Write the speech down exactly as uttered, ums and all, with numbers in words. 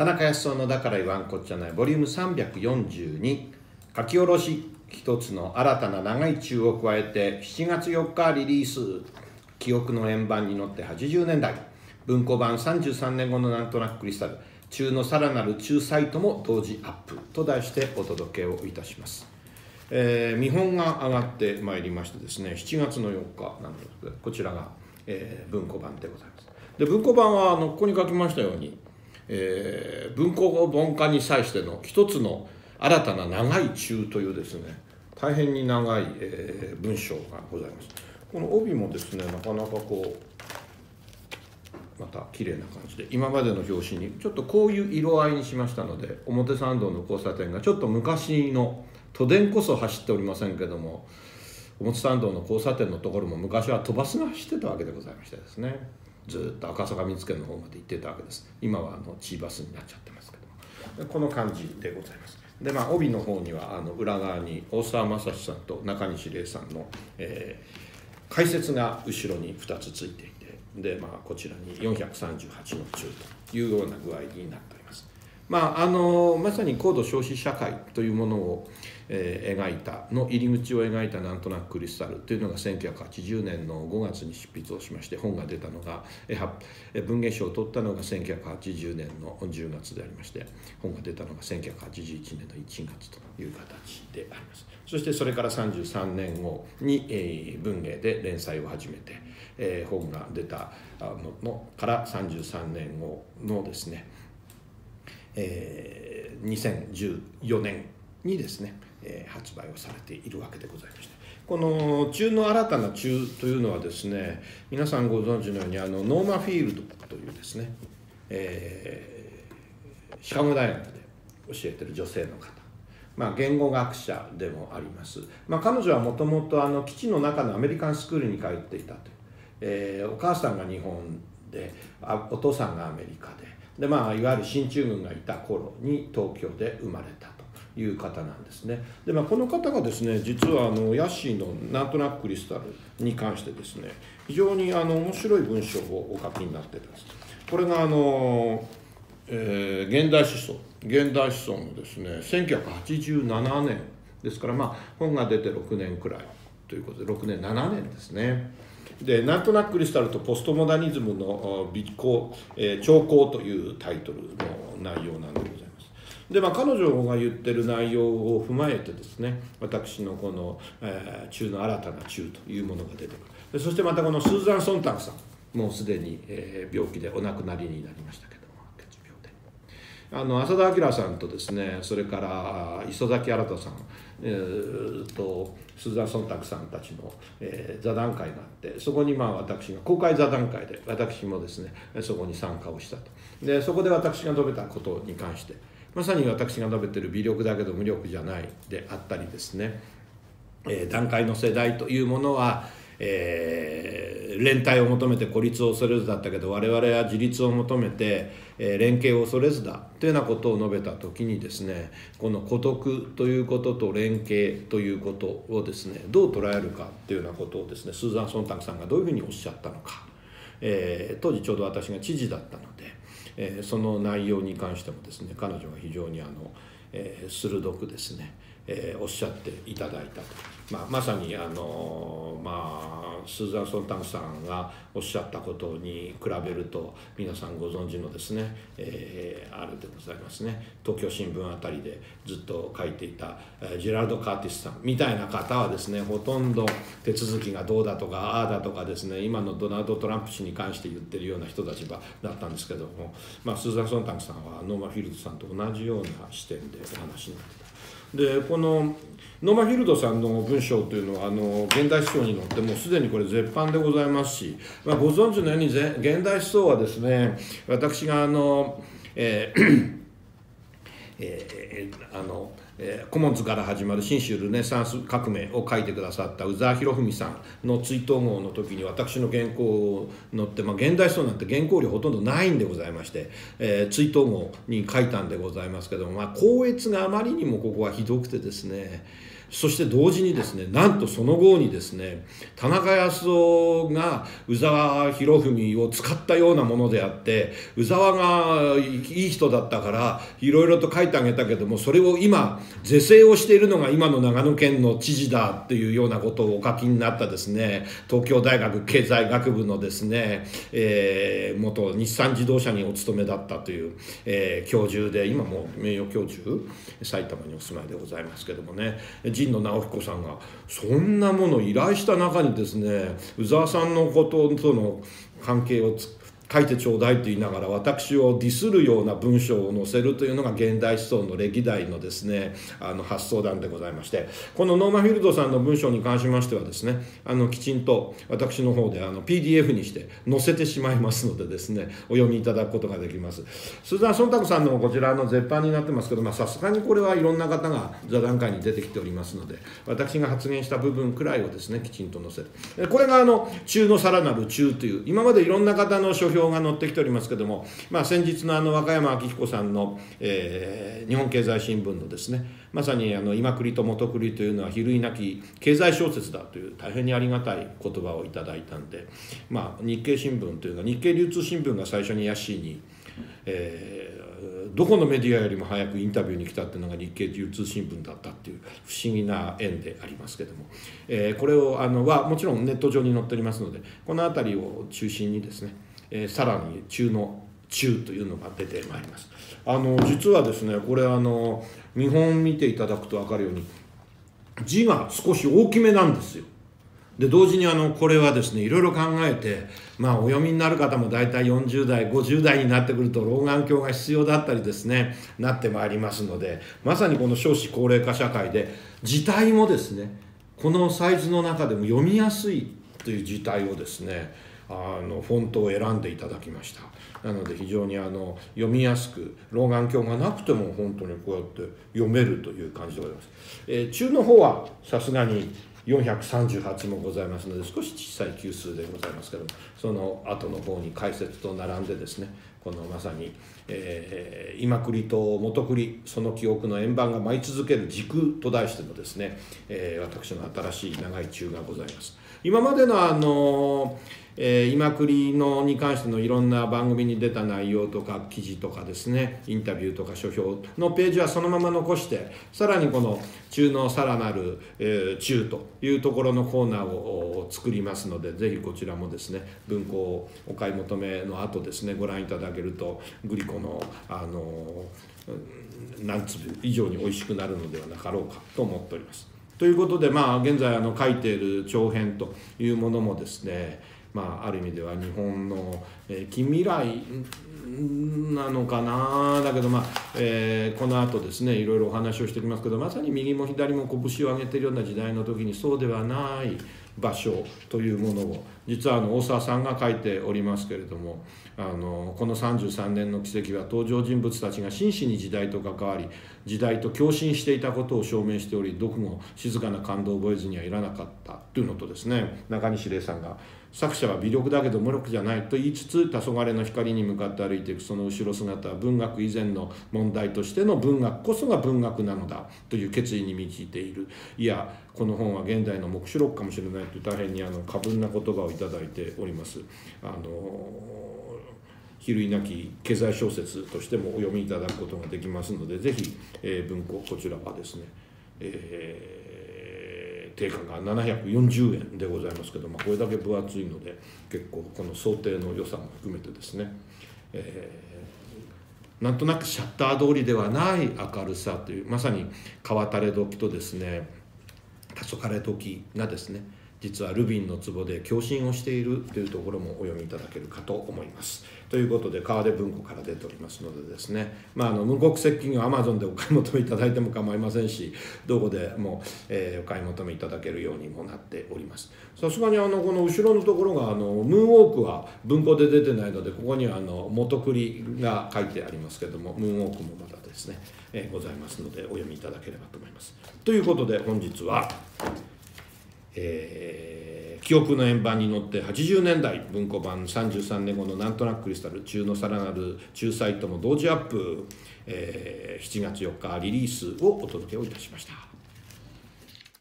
田中康夫のだから言わんこっちゃないボリュームさんびゃくよんじゅうに書き下ろし一つの新たな長い中を加えてしちがつよっかリリース記憶の円盤に乗ってはちじゅうねんだい文庫版さんじゅうさんねんごのなんとなくクリスタル中のさらなる中サイトも同時アップと題してお届けをいたします。えー、見本が上がってまいりましてですね、しちがつのよっかなんですけど、こちらが、えー、文庫版でございます。で文庫版はあのここに書きましたように、えー、文庫本化に際しての一つの新たな長い中というですね、大変に長い、えー、文章がございます。この帯もですね、なかなかこうまた綺麗な感じで、今までの表紙にちょっとこういう色合いにしましたので、表参道の交差点がちょっと昔の都電こそ走っておりませんけども、表参道の交差点のところも昔は都バスが走ってたわけでございましてですね、ずっと赤坂見附の方まで行ってたわけです。今はあのチーバスになっちゃってますけども、この感じでございます。でまあ帯の方にはあの裏側に大沢雅史さんと中西礼さんの、えー、解説が後ろにふたつついていて、でまあこちらによんひゃくさんじゅうはちの中というような具合になっております。まあ、あのまさに高度消費社会というものを、えー、描いたの入り口を描いたなんとなくクリスタルというのがせんきゅうひゃくはちじゅうねんのごがつに執筆をしまして、本が出たのが文芸賞を取ったのがせんきゅうひゃくはちじゅうねんのじゅうがつでありまして、本が出たのがせんきゅうひゃくはちじゅういちねんのいちがつという形であります。そしてそれからさんじゅうさんねんごに、えー、文芸で連載を始めて、えー、本が出たののからさんじゅうさんねんごのですね、えー、にせんじゅうよねんにですね、えー、発売をされているわけでございまして、この中の新たな中というのはですね、皆さんご存知のようにあのノーマ・フィールドというですね、えー、シカゴ大学で教えている女性の方、まあ、言語学者でもあります。まあ、彼女はもともとあの基地の中のアメリカンスクールに通っていたという、えー、お母さんが日本であお父さんがアメリカでで、まあ、いわゆる進駐軍がいた頃に東京で生まれたという方なんですね。で、まあ、この方がですね、実はあのヤッシーのなんとなくクリスタルに関してですね、非常にあの面白い文章をお書きになってたんです。これがあの、えー、現代思想現代思想のですねせんきゅうひゃくはちじゅうななねんですから、まあ、本が出てろくねんくらいということでろくねんななねんですね。でなんとなくクリスタルとポストモダニズムの美行、えー、兆候というタイトルの内容なんでございます。で、まあ、彼女が言ってる内容を踏まえてですね、私のこの、えー、中の新たな中というものが出てくる。でそしてまたこのスーザン・ソンタグさん、もうすでに、えー、病気でお亡くなりになりましたけども、血病であの浅田明さんとですね、それから磯崎新さん、えー、とスーザン・ソンタグさんたちの、えー、座談会があって、そこにまあ私が公開座談会で私もですねそこに参加をしたと。でそこで私が述べたことに関して、まさに私が述べている微力だけど無力じゃないであったりですね、えー、団塊の世代というものは、えー、連帯を求めて孤立を恐れずだったけど、我々は自立を求めて、えー、連携を恐れずだというようなことを述べた時にですね、この孤独ということと連携ということをですねどう捉えるかというようなことをですね、スーザン・ソンタグさんがどういうふうにおっしゃったのか、えー、当時ちょうど私が知事だったので、えー、その内容に関してもですね、彼女が非常にあの、えー、鋭くですね、えー、おっしゃっていただいたと、まあ、まさにあの、まあ、スーザン・ソンタグさんがおっしゃったことに比べると皆さんご存知のですね、えー、あれでございますね、東京新聞あたりでずっと書いていたジェラルド・カーティスさんみたいな方はですね、ほとんど手続きがどうだとかああだとかですね、今のドナルド・トランプ氏に関して言ってるような人たちだったんですけども、まあ、スーザン・ソンタグさんはノーマ・フィールドさんと同じような視点でお話になってた。でこのノーマ・フィールドさんの文章というのはあの現代思想に乗ってもうすでにこれ絶版でございますし、まあ、ご存知のように現代思想はですね、私があの、えーえー、あのえー、コモンズから始まる新州ルネサンス革命を書いてくださった宇沢博文さんの追悼号の時に私の原稿を載って、まあ、現代思想なんて原稿料ほとんどないんでございまして、えー、追悼号に書いたんでございますけども、まあ、校閲があまりにもここはひどくてですね、 そして同時にですね、なんとその後にですね、田中康夫が宇沢博文を使ったようなものであって、宇沢がいい人だったからいろいろと書いてあげたけども、それを今是正をしているのが今の長野県の知事だっていうようなことをお書きになったですね、東京大学経済学部のですね、えー、元日産自動車にお勤めだったという、えー、教授で、今も名誉教授、埼玉にお住まいでございますけどもね、神野直彦さんがそんなものを依頼した中にですね、宇沢さんのこととの関係をつ書いてちょうだいと言いながら私をディスるような文章を載せるというのが現代思想の歴代のですね、あの発想談でございまして、このノーマン・フィールドさんの文章に関しましてはですね、あのきちんと私の方であの ピーディーエフ にして載せてしまいますのでですね、お読みいただくことができます。スーザン・ソンタクさんのこちらの絶版になってますけど、さすがにこれはいろんな方が座談会に出てきておりますので、私が発言した部分くらいをですねきちんと載せる。これがあの中のさらなる中という、今までいろんな方の書評が載ってきておりますけども、まあ、先日のあの和歌山明彦さんの、えー、日本経済新聞のですね、まさにあの今栗と元栗というのは比類なき経済小説だという大変にありがたい言葉をいただいたんで、まあ、日経新聞というか日経流通新聞が最初にヤッシーに、えー、どこのメディアよりも早くインタビューに来たっていうのが日経流通新聞だったっていう不思議な縁でありますけども、えー、これをあのはもちろんネット上に載っておりますので、この辺りを中心にですね、えー、さらに中の中というのが出てまいります。あの実はですね、これあの見本見ていただくと分かるように字が少し大きめなんですよ。で同時にあのこれはですねいろいろ考えて、まあお読みになる方も大体よんじゅう代ごじゅう代になってくると老眼鏡が必要だったりですねなってまいりますので、まさにこの少子高齢化社会で字体もですねこのサイズの中でも読みやすいという字体をですねあのフォントを選んでいただきました。なので非常にあの読みやすく、老眼鏡がなくても本当にこうやって読めるという感じでございます。えー、中の方はさすがによんひゃくさんじゅうはちもございますので少し小さい級数でございますけども、その後の方に解説と並んでですね、このまさに、えー、今栗と元栗その記憶の円盤が舞い続ける時空と題してのですね、えー、私の新しい長い中がございます。今までのあのえー、今栗のに関してのいろんな番組に出た内容とか記事とかですね、インタビューとか書評のページはそのまま残して、さらにこの中のさらなる、えー、中というところのコーナーを作りますので、ぜひこちらもですね文庫をお買い求めの後ですねご覧いただけるとグリコのあの何粒以上に美味しくなるのではなかろうかと思っております。ということで、まあ、現在あの書いている長編というものもですね、まあ、ある意味では日本の、えー、近未来なのかな、だけど、まあえー、この後ですねいろいろお話をしてきますけど、まさに右も左も拳を上げているような時代の時にそうではない場所というものを実はあの大沢さんが書いておりますけれども、あのこのさんじゅうさんねんの奇跡は登場人物たちが真摯に時代と関わり時代と共振していたことを証明しており、読後静かな感動を覚えずにはいらなかったというのとですね、中西礼さんが作者は微力だけど無力じゃないと言いつつ黄昏の光に向かって歩いていくその後ろ姿は文学以前の問題としての文学こそが文学なのだという決意に満ちている。いやこの本は現代の黙示録かもしれないという大変にあの過分な言葉をいただいております。あの比類なき経済小説としてもお読みいただくことができますので、ぜひ、えー、文庫こちらはですね、えー定価がななひゃくよんじゅうえんでございますけども、これだけ分厚いので結構この想定の予算も含めてですね、えー、なんとなくシャッター通りではない明るさという、まさに川垂れ時とですね黄昏時がですね実はルビンの壺で共振をしているというところもお読みいただけるかと思います。ということで川出文庫から出ておりますのでですね、まあ、あの無国籍企業 アマゾン でお買い求めいただいても構いませんし、どこでも、えー、お買い求めいただけるようにもなっております。さすがにあのこの後ろのところがあのムーンウォークは文庫で出てないので、ここにはあの元栗が書いてありますけれども、ムーンウォークもまだですね、えー、ございますのでお読みいただければと思います。ということで本日はえー、記憶の円盤に乗ってはちじゅうねんだい文庫版さんじゅうさんねんごのなんとなくクリスタル中のさらなる中サイトも同時アップ、えー、しちがつよっかリリースをお届けをいたしました。